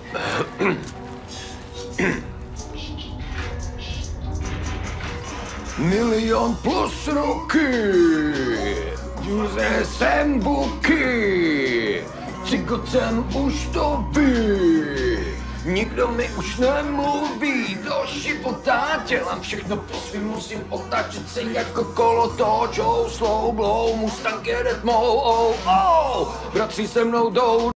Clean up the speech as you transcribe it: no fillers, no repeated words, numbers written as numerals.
Milion plus roky, juze jsem buky, cigocem už to ví, nikdo mi už nemluví, do života dělám všechno po svým, musím otáčet se jako kolotoč, slow blow, Mustang jede tmou, bratři se mnou jdou.